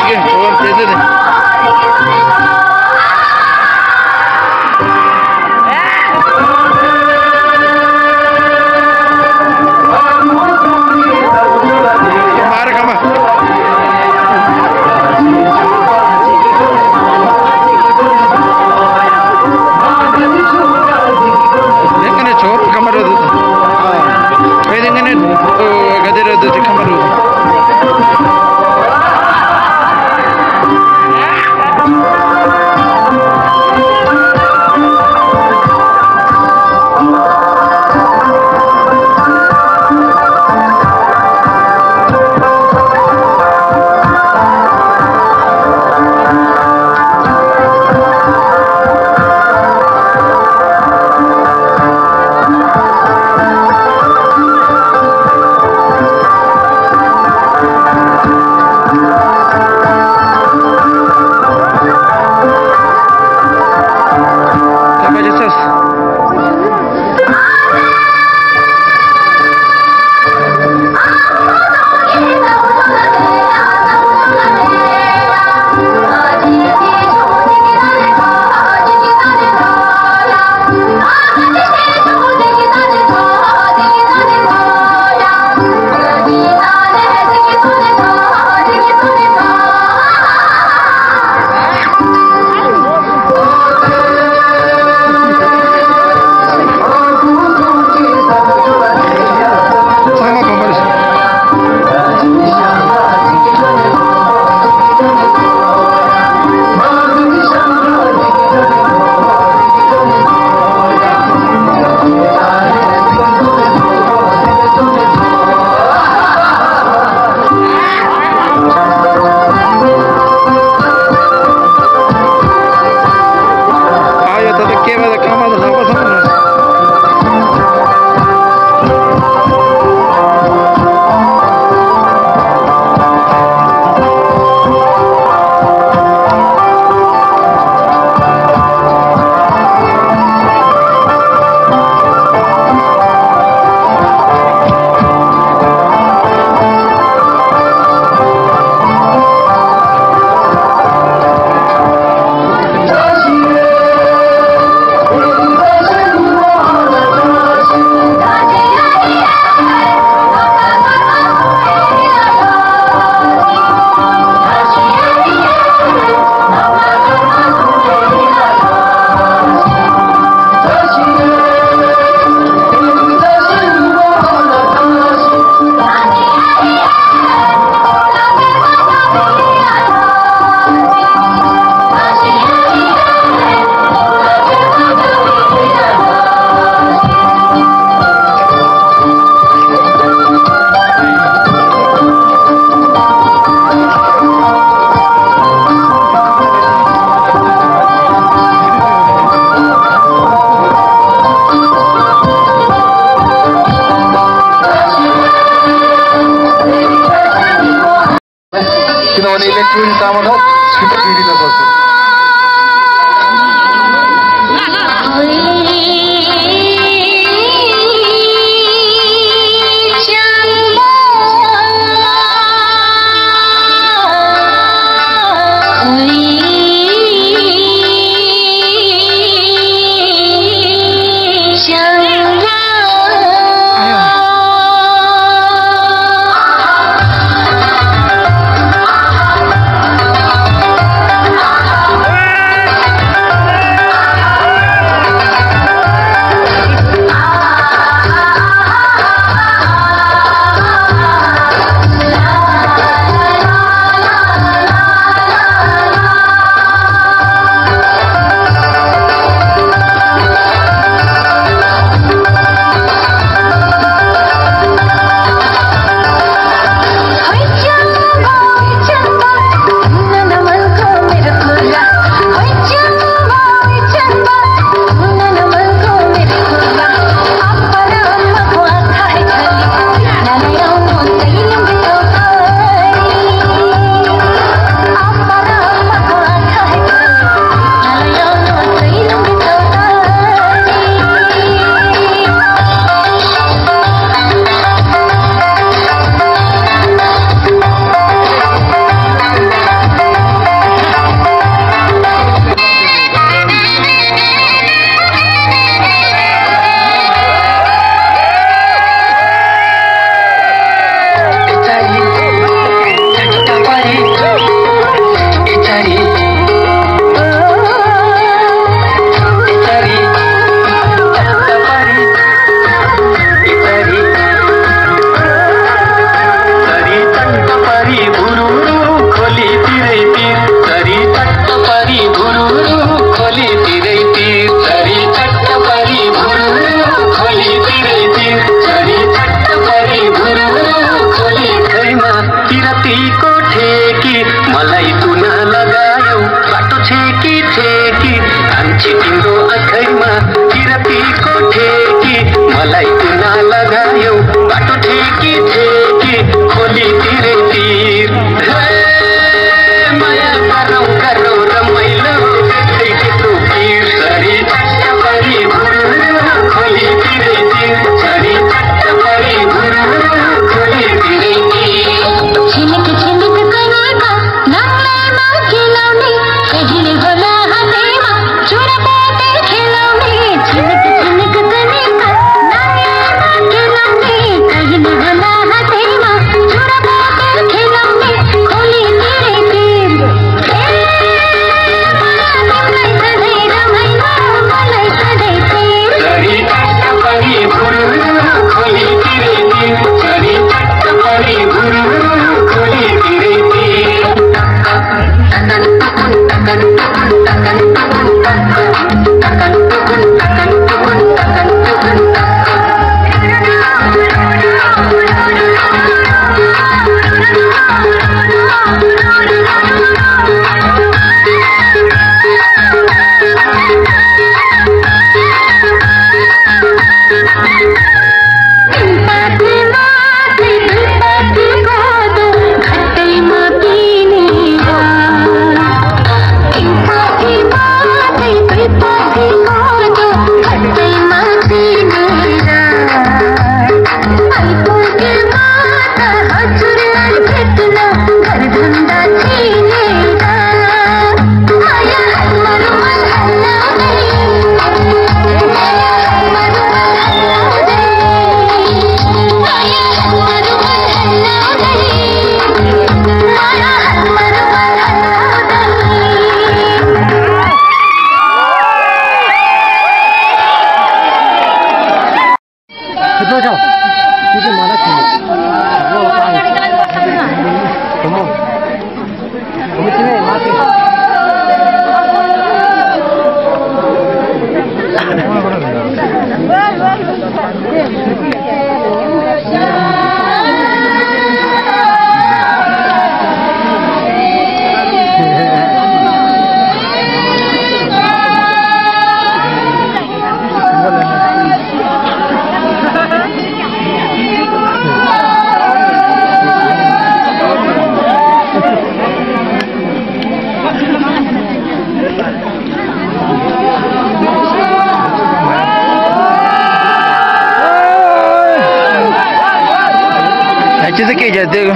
이게 저건 되더니. किनभने इलेक्ट्रोनिक सामान हो छिटो बिग्रिन सक्छ किरातीको ठेकी मलाई तुना लगायौ बाटो छेकी छेकी कान्छी तिम्रो आँखैमा किरातीको ठेकी मलाई तुना लगायौ बाटो ठेकी छेकी खोली तिरै तिर माया गरौँ गरौँ रमाइलो त्यस्तो पिर सरी चट्टपरी घुरु खोली तिरै तिर सरी चट्टपरी घुरु खोली तिरै छिलक छिलक करेका नङलामा खेलाउने कहिले होला हातैमा चुरा पाते खेलाउने छिलक छिलक करेका नङलामा खेलाउने कहिले होला हातैमा चुरा पाते खेलाउने खोली तिरै तिर मलाई सधैँ रमाइलो मलाई सधैँ तिर सरी चट्टपरी घुरु खोली तिरै तिर सरी चट्टपरी घुरु खोली तिरै चीज़ें क्या जाते हो?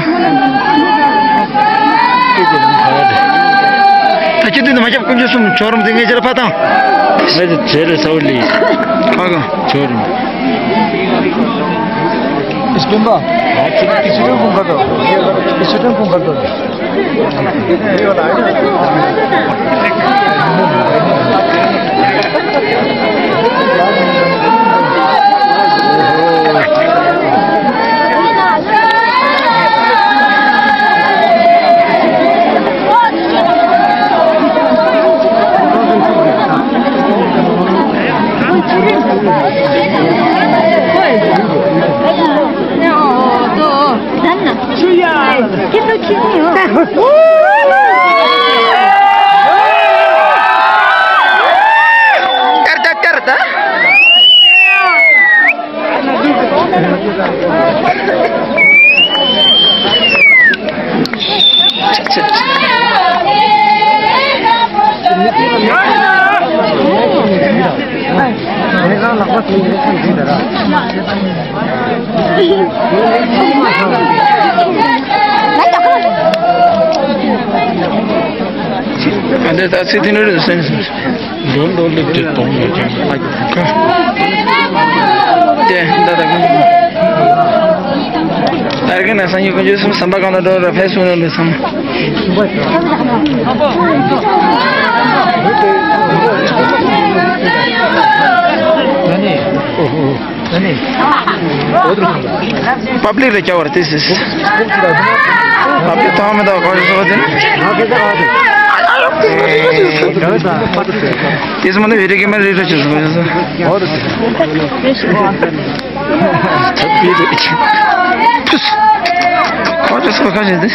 अच्छी दिन मज़ा कुछ जो सुन चोरम देंगे जरा पता? मैं तो चेहरे सावली आगा चोरम इसमें बा किसी को कौन करता? किसी को कौन करता? And that's it in a sense. Don't lift it. I can assign you can use some samba on the door of his one or some. Public recover this is public Tom the this one is very given researches. त्यसको खास हेर्दै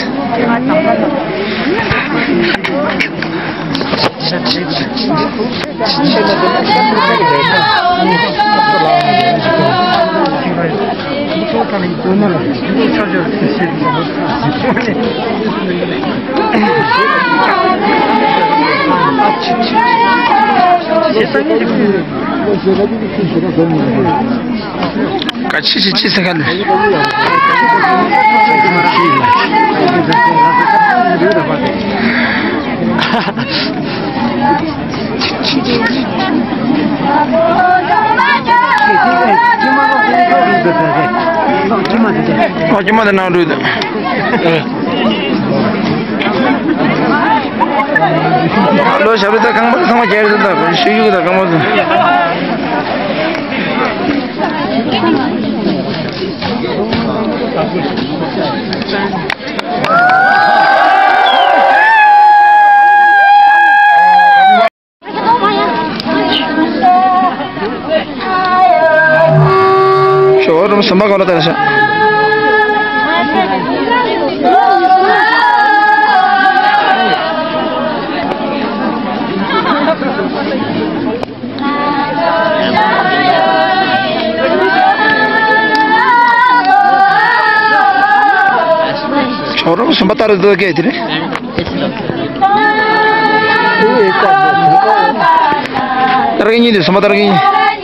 같이 생각을 Cuma ada nado itu. Lo siapa tu kamu sama cewek tu tak? Siapa tu kamu tu? Showroom sama kalau tak ada. Showroom sempat taruh tu ke itu ni? Taruh ini tu, sempat taruh ini.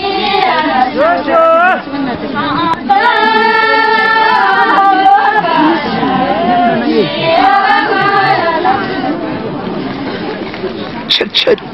Chat.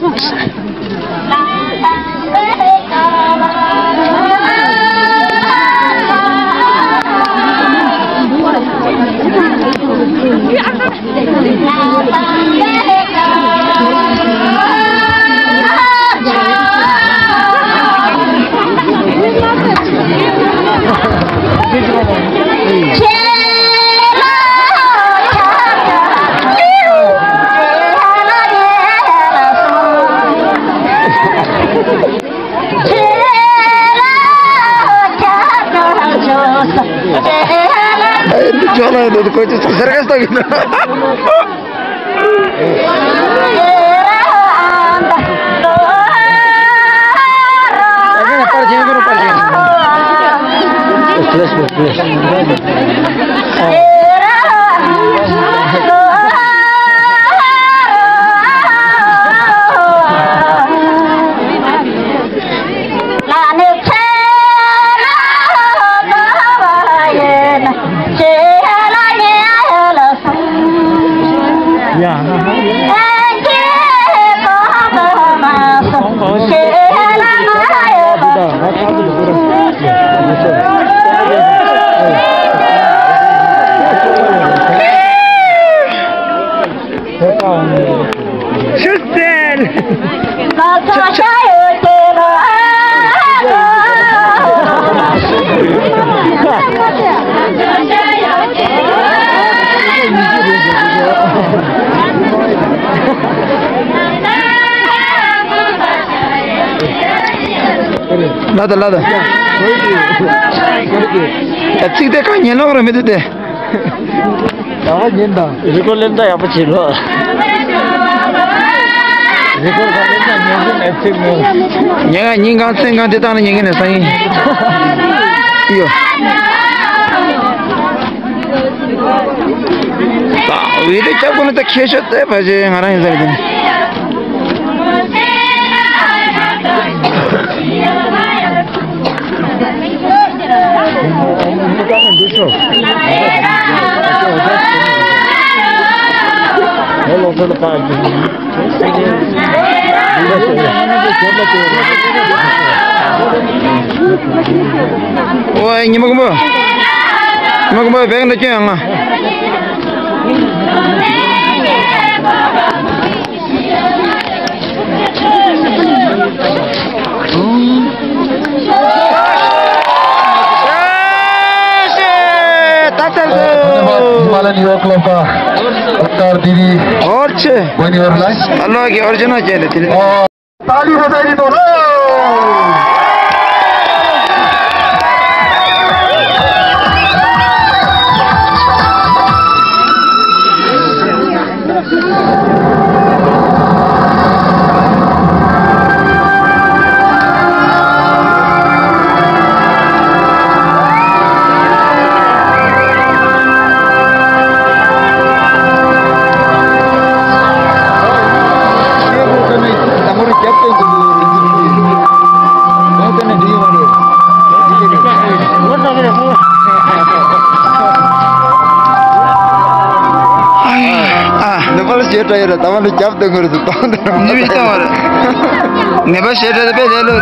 Jualan itu kau itu sergas tak gitu. Lada. Kecil deh kan nyelok orang itu deh. Apa nyenda? Rekor lenda apa cilo? Rekor lenda nyengin active mo. Nyengin sengan kita ni nyengin esai. Iyo. Tak, ini cakap pun tak kesat deh, pasal ngarang yang saya ini. Wah, ini mau kemana? Pengen nak cium ah? Himalayan युवा क्लबका उत्तर दिदी और छे बहिनीहरुलाई अल्लाह के अर्जुन चाहिए थिए ताली बजाइदिनुहोस् 제타이라 다만에 잡던 거라서 또 니비 타와라 네바 셰르데 베레로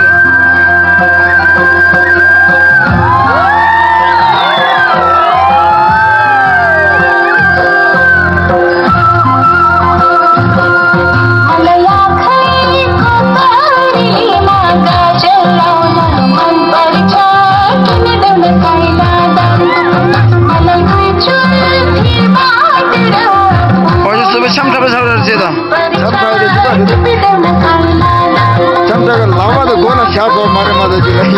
참다가 라마도 고나 샤고 마르마도 지금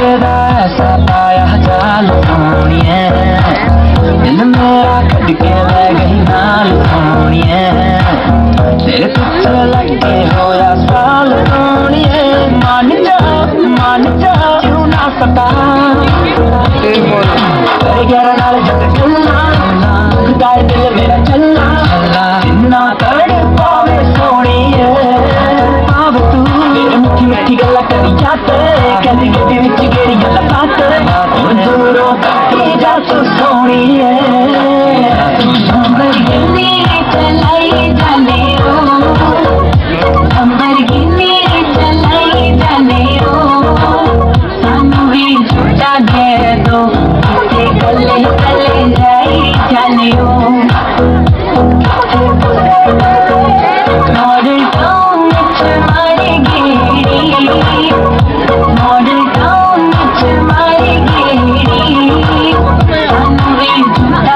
तेरा ऐसा पाया जाल सोनिए दिल मेरा कट के रह गई नाल सोनिए तेरे पीछे लगे होया साल सोनिए मान जा क्यों ना सता तेरे ग्यारह नाल जग चलना खुदाए दिल मेरा चलना ना कर पावे सोनिए पावे तू मेरे मिठी मिठी गल्ला करी जाते कहती गड्डी विच गेड़ी गल्ला पाते हुण दूरों तक्की जा तू सोनिए लंबरगिनी चलाई जाने ओ लंबरगिनी चलाई जाने ओ सानू भी झूठा दे दो ते गले गले जाई जाने ओ मॉडल टाउन विच मारी गेड़ी मॉडल टाउन विच मारी गेड़ी सानू भी झूठा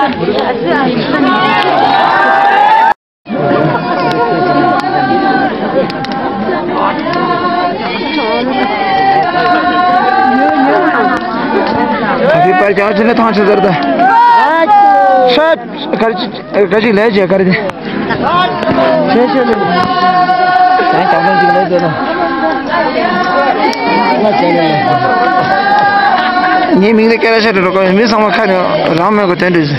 अभी पर जाओ चले तो से दर्द शायद कर ले जा कर दे नहीं चावल जी ले दे ना ये मिले क्या ऐसे रोको मैं समझ खा रहा राम में को तेरे से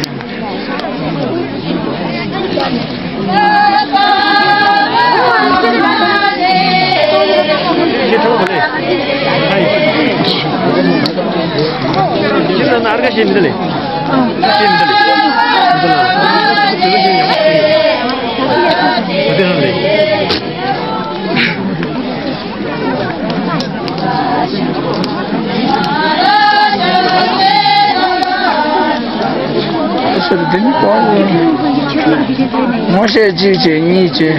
지금 나르가 힘들래. Може дівче, ніче.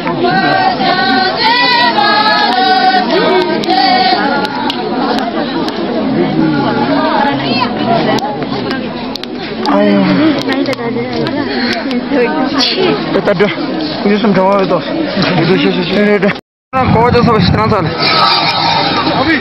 Ayo. Kita dah. Ini semua itu. Itu sih. Kau aja sampai sekarang sana. Abi.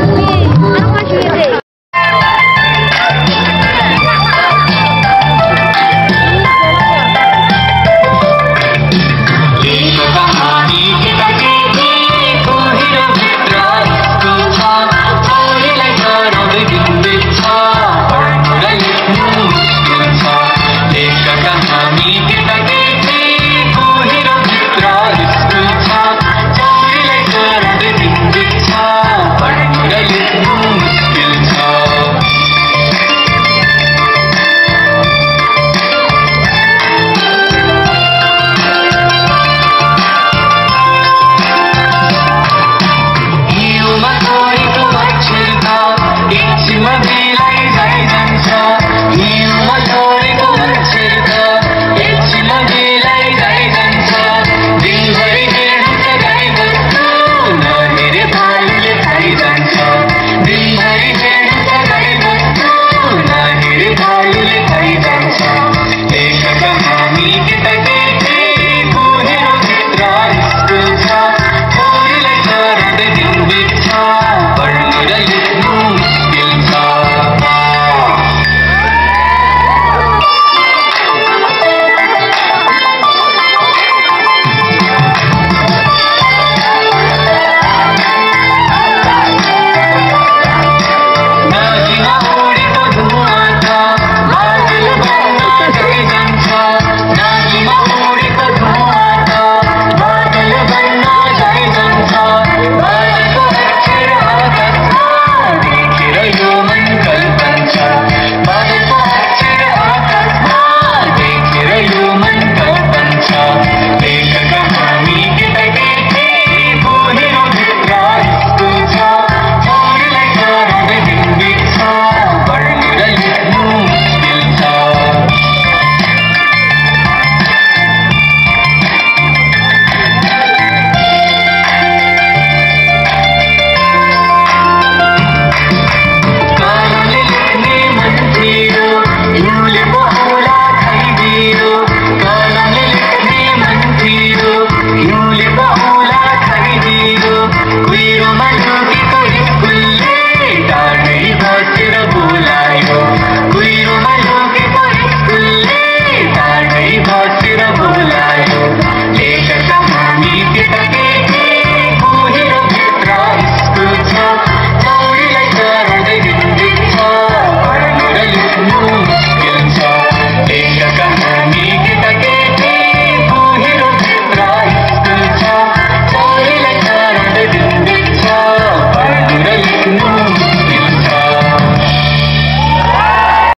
네.